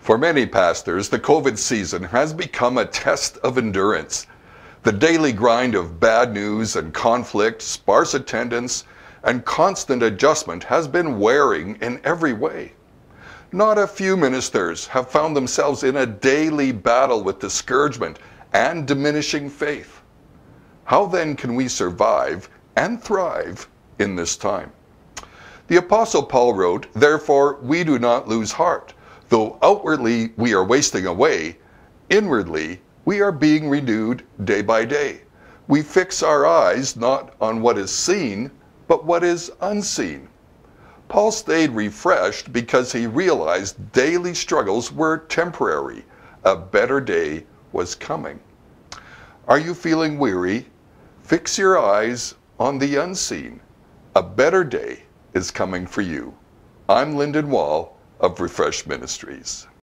For many pastors, the COVID season has become a test of endurance. The daily grind of bad news and conflict, sparse attendance, and constant adjustment has been wearing in every way. Not a few ministers have found themselves in a daily battle with discouragement and diminishing faith. How then can we survive and thrive in this time? The Apostle Paul wrote, "Therefore we do not lose heart. Though outwardly we are wasting away, inwardly we are being renewed day by day. We fix our eyes not on what is seen, but what is unseen." Paul stayed refreshed because he realized daily struggles were temporary. A better day was coming. Are you feeling weary? Fix your eyes on the unseen. A better day is coming for you. I'm Lyndon Wall of Refresh Ministries.